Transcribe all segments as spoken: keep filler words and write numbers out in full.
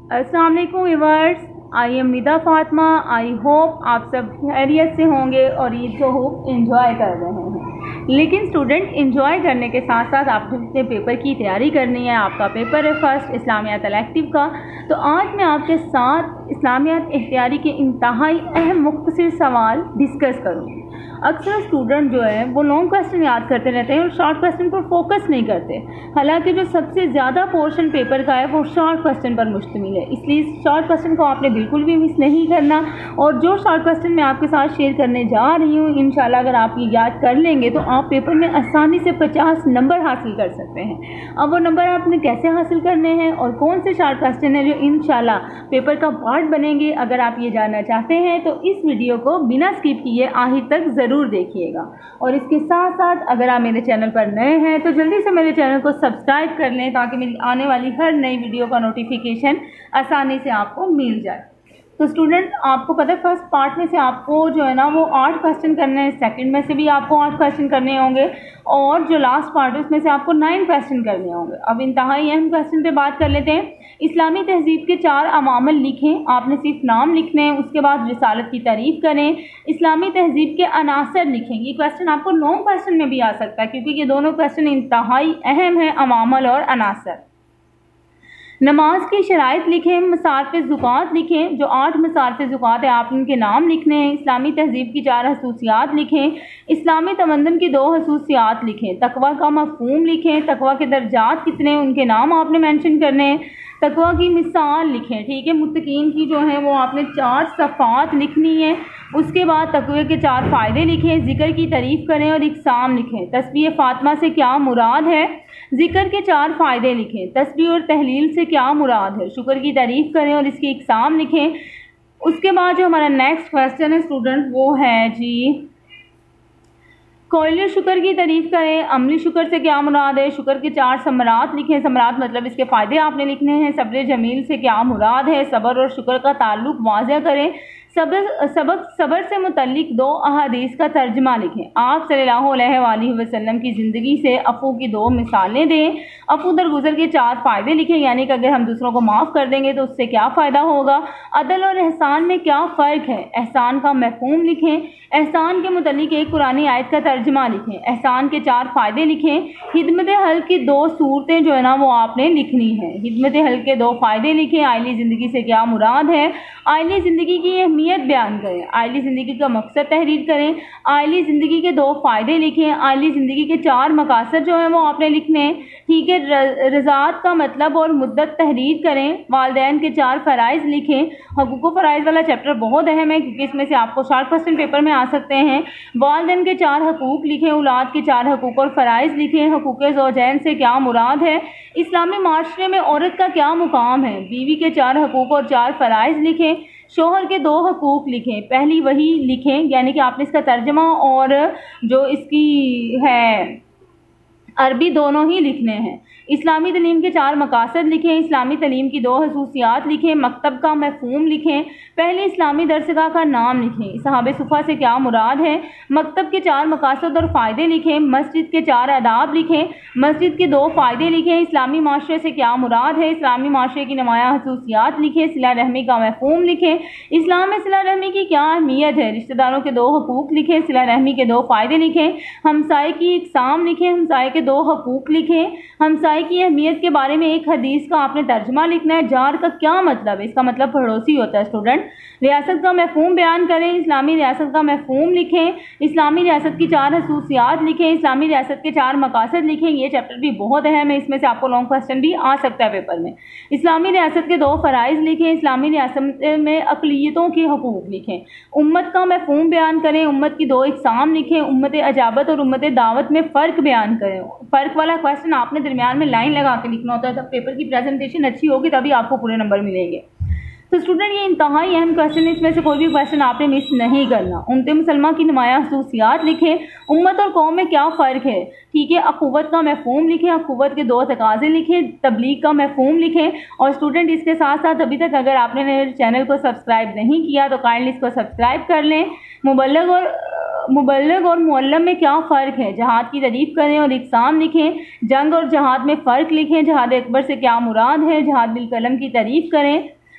अस्सलाम वालेकुम viewers, I am Nida Fatima. I hope आप सब खैरियत से होंगे और ईद को खूब इंजॉय कर रहे हैं। लेकिन स्टूडेंट, इंजॉय करने के साथ साथ आपको अपने पेपर की तैयारी करनी है। आपका पेपर है फर्स्ट इस्लामियात इलेक्टिव का। तो आज मैं आपके साथ इस्लामियात इख्तियारी के इंतहाई अहम मुख्तसर सवाल डिस्कस करूँगी। अक्सर स्टूडेंट जो है वो लॉन्ग क्वेश्चन याद करते रहते हैं और शॉर्ट क्वेश्चन पर फोकस नहीं करते। हालांकि जो सबसे ज़्यादा पोर्शन पेपर का है वो शॉर्ट क्वेश्चन पर मुश्तमिल है, इसलिए शॉर्ट क्वेश्चन को आपने बिल्कुल भी मिस नहीं करना। और जो शॉर्ट क्वेश्चन मैं आपके साथ शेयर करने जा रही हूँ, इंशाल्लाह अगर आप ये याद कर लेंगे तो आप पेपर में आसानी से पचास नंबर हासिल कर सकते हैं। अब वो नंबर आपने कैसे हासिल करने हैं और कौन से शॉर्ट क्वेश्चन है जो इंशाल्लाह पेपर का पार्ट बनेंगे, अगर आप ये जानना चाहते हैं तो इस वीडियो को बिना स्किप किए आखिर तक ज़रूर देखिएगा। और इसके साथ साथ अगर आप मेरे चैनल पर नए हैं तो जल्दी से मेरे चैनल को सब्सक्राइब कर लें ताकि मेरी आने वाली हर नई वीडियो का नोटिफिकेशन आसानी से आपको मिल जाए। तो स्टूडेंट, आपको पता है फर्स्ट पार्ट में से आपको जो है ना वो आठ क्वेश्चन करने हैं, सेकंड में से भी आपको आठ क्वेश्चन करने होंगे और जो लास्ट पार्ट है उसमें से आपको नाइन क्वेश्चन करने होंगे। अब इंतहाई अहम क्वेश्चन पे बात कर लेते हैं। इस्लामी तहजीब के चार अवामिल लिखें। आपने सिर्फ नाम लिखने हैं, उसके बाद रिसालत की तारीफ़ करें। इस्लामी तहजीब के अनासर लिखें। ये क्वेश्चन आपको लॉन्ग क्वेश्चन में भी आ सकता है क्योंकि ये दोनों क्वेश्चन इंतहाई अहम हैं, अवामिल और अनासर। नमाज की शराइत लिखें। मसारफ़ ज़ुकात लिखें। जो आठ मसारफ़ ज़ुकात है आप उनके नाम लिखने हैं। इस्लामी तहजीब की चार खसूसियात लिखें। इस्लामी तमद्दुन की दो खसूसियात लिखें। तकवा का मफ़हूम लिखें। तकवा के दर्जात कितने हैं उनके नाम आपने मेंशन करने हैं। तकवा की मिसाल लिखें। ठीक है, मुत्तकीन की जो है वो आपने चार सफ़ात लिखनी है। उसके बाद तकवे के चार फ़ायदे लिखें। ज़िक्र की तारीफ़ करें और इक़साम लिखें। तस्बीह फ़ातिमा से क्या मुराद है? ज़िक्र के चार फ़ायदे लिखें। तस्बीह और तहलील से क्या मुराद है? शुक्र की तारीफ़ करें और इसकी इक़साम लिखें। उसके बाद जो हमारा नेक्स्ट क्वेश्चन है स्टूडेंट वो है जी, कौली शुक्र की तारीफ़ करें। अमली शुक्र से क्या मुराद है? शुक्र के चार समरात लिखें। समरात मतलब इसके फ़ायदे आपने लिखने हैं। सब्र जमील से क्या मुराद है? सब्र और शुक्र का ताल्लुक़ वाज़ह करें। सब्र सबक सब्र से मुतल्लिक दो अहादीस का तर्जमा लिखें। आप सल्लल्लाहु अलैहि वसल्लम की ज़िंदगी से अफ़ू की दो मिसालें दें। अफ़ू दरगुज़र के चार फ़ायदे लिखें, यानी कि अगर हम दूसरों को माफ़ कर देंगे तो उससे क्या फ़ायदा होगा। अदल और एहसान में क्या फ़र्क है? एहसान का मफ़हूम लिखें। एहसान के मुतल्लिक एक कुरानी आयत का तर्जमा लिखें। एहसान के चार फ़ायदे लिखें। हिदमत हल की दो सूरतें जो है ना वो आपने लिखनी है। हिदमत हल के दो फ़ायदे लिखें। आइली ज़िंदगी से क्या मुराद है? आइली ज़िंदगी की अहमियत बयान करें। आइली ज़िंदगी का मकसद तहरीर करें। आइली ज़िंदगी के दो फ़ायदे लिखें। आइली ज़िंदगी के चार मकासद जो हैं वो आपने लिखने हैं। ठीक है, रज़ात का मतलब और मुद्दत तहरीर करें। वालिदैन के चार फ़राइज़ लिखें। हकूक़ व फ़राइज़ वाला चैप्टर बहुत अहम है क्योंकि इसमें से आपको शॉर्ट क्वेश्चन पेपर में आ सकते हैं। वालिदैन के चार हकूक़ लिखें। औलाद के चार हकूक़ और फ़राइज़ लिखें। हकूक़ ज़ौजैन से क्या मुराद है? इस्लामी माशरे में औरत का क्या मुकाम है? बीवी के चार हकूक़ और चार फ़राइज़ लिखें। शोहर के दो हकूक़ लिखें। पहली वही लिखें, यानी कि आपने इसका तर्जमा और जो इसकी है अरबी दोनों ही लिखने हैं। इस्लामी तलीम के चार मकासद लिखें। इस्लामी तलीम की दो खसूसियात लिखें। मकतब का मफ़हूम लिखें। पहले इस्लामी दरसगाह का नाम लिखें। सहाबे सुफ़ा से क्या मुराद है? मकतब के चार मकासद और फ़ायदे लिखें। मस्जिद के चार आदाब लिखें। मस्जिद के दो फ़ायदे लिखें। इस्लामी माशरे से क्या मुराद है? इस्लामी माशरे की नुमायाँ खसूसियात लिखें। सिला रहमी का मफ़हूम लिखें। इस्लाम में सिला रहमी की क्या अहमियत है? रिश्तेदारों के दो हकूक़ लिखें। सिला रहमी के दो फ़ायदे लिखें। हमसाए की इक़साम लिखें। हमसाए के दो हकूक़ लिखें। हमसाए की अहमियत के बारे में एक हदीस का आपने तर्जमा लिखना है। जार का क्या मतलब है? इसका मतलब पड़ोसी होता है स्टूडेंट। रियासत का मफ़हूम बयान करें। इस्लामी रियासत का मफ़हूम लिखें। इस्लामी रियासत की चार खसूसियात लिखें। इस्लामी रियासत के चार मकासद लिखें। ये चैप्टर भी बहुत अहम है, इसमें से आपको लॉन्ग क्वेश्चन भी आ सकता है पेपर में। इस्लामी रियासत के दो फ़राइज़ लिखें। इस्लामी रियासत में अक़लियतों के हकूक़ लिखें। उम्मत का मफ़हूम बयान करें। उम्मत की दो इक़साम लिखें। उम्मत अजाबत और उम्मत दावत में फ़र्क बयान करें। फ़र्क वाला क्वेश्चन आपने दरमियान में लाइन लगा के लिखना होता है, तब पेपर की प्रेजेंटेशन अच्छी होगी तभी आपको पूरे नंबर मिलेंगे। तो स्टूडेंट, ये इंतहाई अहम क्वेश्चन है, इसमें से कोई भी क्वेश्चन आपने मिस नहीं करना। उम्मत मुसलमान की नुमायाँ खसूसियात लिखें। उम्मत और कौम में क्या फ़र्क है? ठीक है, अख़ुवत का मफ़हूम लिखें। अख़ुवत के दो तकाज़े लिखें। तबलीग का मफ़हूम लिखें। और स्टूडेंट, इसके साथ साथ अभी तक अगर आपने मेरे चैनल को सब्सक्राइब नहीं किया तो काइंडली इसको सब्सक्राइब कर लें। मुबल्लिग और मुबल्लिग और मुअल्लम में क्या फ़र्क है? जहाद की तारीफ़ करें और इक़साम लिखें। जंग और जहाद में फ़र्क लिखें। जहाद अकबर से क्या मुराद है? जहाद बिल कलम की तारीफ़ करें।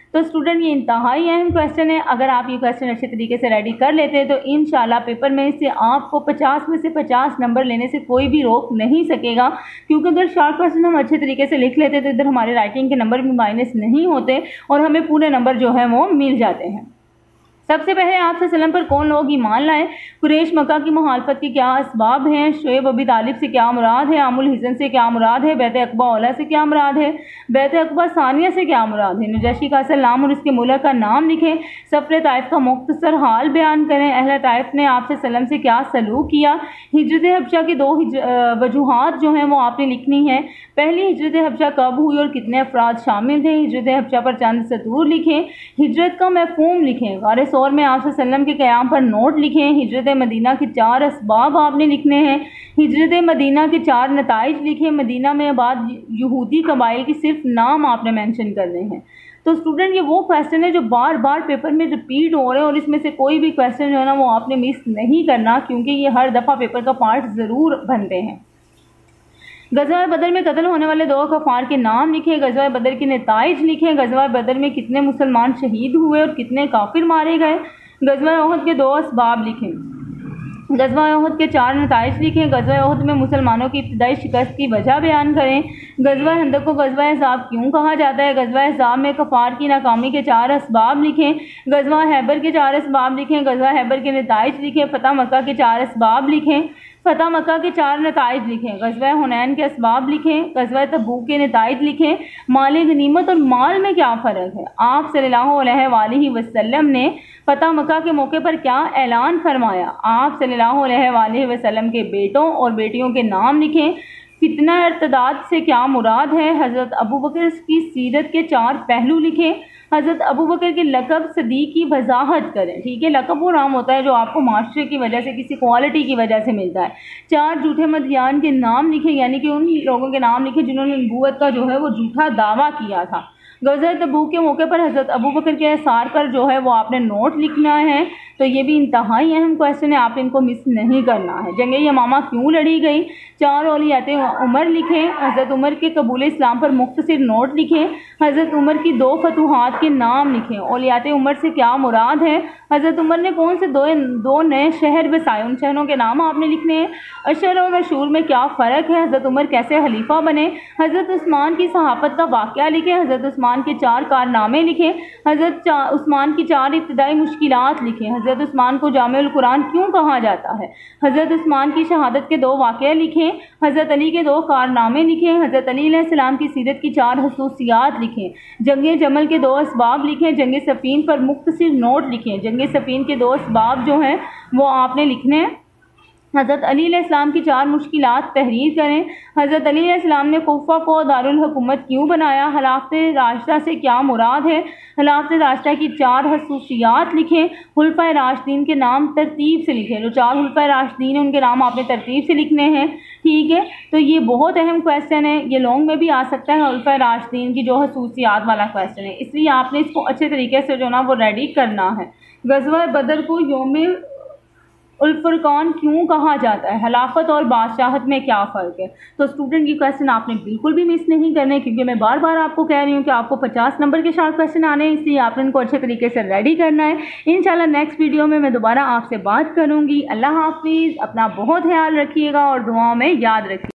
تو اسٹوڈنٹ یہ انتہائی اہم کویشچن ہے. اگر آپ یہ کویشچن اچھے طریقے سے ریڈی کر لیتے ہیں تو انشاءاللہ پیپر میں سے آپ کو پچاس میں سے پچاس نمبر لینے سے کوئی بھی روک نہیں سکے گا, کیونکہ اگر شارٹ کویشچن ہم اچھے طریقے سے لکھ لیتے تو ادھر ہمارے رائٹنگ کے نمبر بھی مائنس نہیں ہوتے اور ہمیں پورے نمبر جو ہے وہ مل جاتے ہیں. سب سے پہلے آپ صلی اللہ علیہ وسلم پر کون لوگ ایمان لائے؟ قریش مکہ کی مخالفت کے کیا اسباب ہیں؟ شعیب ابی طالب سے کیا مراد ہے؟ عام الحزن سے کیا مراد ہے؟ بیت عقبہ اولا سے کیا مراد ہے؟ بیت عقبہ ثانیہ سے کیا مراد ہے؟ نجاشی کا اصل نام اور اس کے ملک کا نام لکھیں. سفر طائف کا مختصر حال بیان کریں. اہل طائف نے آپ صلی اللہ علیہ وسلم سے کیا سلوک کیا؟ ہجرت حبشہ کی دو وجوہات جو ہیں وہ آپ نے لکھنی ہیں. پہلی ہجرت حبشہ کب ہوئی اور کتنے افراد شامل تھے؟ ہجرت حبشہ پر چند سطور لکھیں. ہجرت کا مفہوم لکھیں. غار ثور میں آپ صلی اللہ علیہ وسلم کے قیام پر نوٹ لکھیں. ہجرت مدینہ کے چار اسباب آپ نے لکھنے ہیں. ہجرت مدینہ کے چار نتائج لکھیں. مدینہ میں آباد یہودی قبائل کی صرف نام آپ نے مینشن کرنے ہیں. تو اسٹوڈنٹ یہ وہ کویشچن ہے جو بار بار پیپر میں ریپیٹ ہو رہے ہیں اور اس میں سے کوئی بھی کویشچن جو ہے نا وہ آپ نے مس نہیں کرنا, کیونکہ یہ ہر دفعہ پیپر کا پارٹ ضرور بنتے ہیں. غزوہ بدر میں قتل ہونے والے دو کفار کے نام لکھیں. غزوہ بدر کے نتائج لکھیں. غزوہ بدر میں کتنے مسلمان شہید ہوئے اور کتنے کافر مارے گئے؟ غزوہ احد کے دو اسباب لکھیں. غزوہ احد کے چار نتائج لکھیں. غزوہ احد میں مسلمانوں کی ابتدائی شکست کی وجہ بیان کریں. غزوہ خندق کو غزوہ احزاب کیوں کہا جاتا ہے؟ غزوہ احزاب میں کفار کی ناکامی کے چار اسباب لکھیں. غزوہ خیبر کے چار اسباب لکھیں. غزوہ خیبر کے نتائج لکھیں. فتح مکہ کے چار اسباب لکھیں. فتح مکہ کے چار نتائج لکھیں. غزوہ حنین کے اسباب لکھیں. غزوہ تبوک کے نتائج لکھیں. مال غنیمت اور مال میں کیا فرق ہے؟ آپ صلی اللہ علیہ وآلہ وسلم نے فتح مکہ کے موقع پر کیا اعلان فرمایا؟ آپ صلی اللہ علیہ وآلہ وسلم کے بیٹوں اور بیٹیوں کے نام لکھیں. فتنہ ارتداد سے کیا مراد ہے؟ حضرت ابوبکر کی سیرت کے چار پہلو لکھیں. حضرت ابوبکر کے لقب صدیق کی وضاحت کریں. ٹھیک ہے, لقب وہ نام ہوتا ہے جو آپ کو معاشرے کی وجہ سے, کسی کوالٹی کی وجہ سے ملتا ہے. چار جھوٹے مدعیان کے نام لکھیں, یعنی کہ ان لوگوں کے نام لکھیں جنہوں نے نبوت کا جو ہے وہ جھوٹا دعویٰ کیا تھا. غزوہ تبوک کے موقع پر حضرت ابوبکر کے اثار پر جو ہے وہ آپ نے نوٹ لکھنا ہے. تو یہ بھی انتہائی اہم کویشچن ہے, آپ ان کو مس نہیں کرنا ہے. جنگ یمامہ کیوں لڑی گئی؟ چار اولیات عمر لکھیں. حضرت عمر کے قبول اسلام پر مختصر نوٹ لکھیں. حضرت عمر کی دو فتوحات کے نام لکھیں. اولیات عمر سے کیا مراد ہے؟ حضرت عمر نے کون سے دو دو نئے شہر بسائے؟ ان شہروں کے نام آپ نے لکھنے ہیں. اشر اور اشور میں کیا فرق ہے؟ حضرت عمر کیسے خلیفہ بنے؟ حضرت عثمان کی صحافت کا واقعہ لکھیں. حضرت عثمان کے چار کارنامے لکھیں. حضرت عثمان کی چار ابتدائی مشکلات لکھیں. حضرت عثمان کو جامع القرآن کیوں کہا جاتا ہے؟ حضرت عثمان کی شہادت کے دو واقعے لکھیں. حضرت علی کے دو کارنامے لکھیں. حضرت علی علیہ السلام کی سیرت کی چار خصوصیات لکھیں. جنگ جمل کے دو اسباب لکھیں. جنگ صفین پر مختصر نوٹ لکھیں. جنگ صفین کے دو اسباب جو ہیں وہ آپ نے لکھنے ہیں. حضرت علی علیہ السلام کی چار مشکلات تحریر کریں. حضرت علی علیہ السلام نے کوفہ کو دارالحکومت کیوں بنایا؟ خلافت راشدہ سے کیا مراد ہے؟ خلافت راشدہ کی چار خصوصیات لکھیں. خلفۂ راشدین کے نام ترتیب سے لکھیں. جو چار خلفۂ راشدین ہیں ان کے نام آپ نے ترتیب سے لکھنے ہیں. ٹھیک ہے, تو یہ بہت اہم کویشچن ہے, یہ لانگ میں بھی آ سکتا ہے. خلفۂ راشدین کی جو خصوصیات والا کویشچن ہے, اس لیے آپ نے اس کو اچھے طریقے سے جو نا وہ ریڈی کرنا ہے. غزوہ بدر کو یوم الفرقان کیوں کہا جاتا ہے؟ خلافت اور بادشاہت میں کیا فرق ہے؟ تو اسٹوڈنٹ یہ کویشچن آپ نے بالکل بھی مس نہیں کرنے, کیونکہ میں بار بار آپ کو کہہ رہی ہوں کہ آپ کو پچاس نمبر کے شارٹ کویشچن آنے ہیں, اس لیے آپ نے ان کو اچھے طریقے سے ریڈی کرنا ہے. انشاءاللہ نیکسٹ ویڈیو میں میں دوبارہ آپ سے بات کروں گی. اللہ حافظ. اپنا بہت خیال رکھیے گا اور دعاؤں میں یاد رکھیے.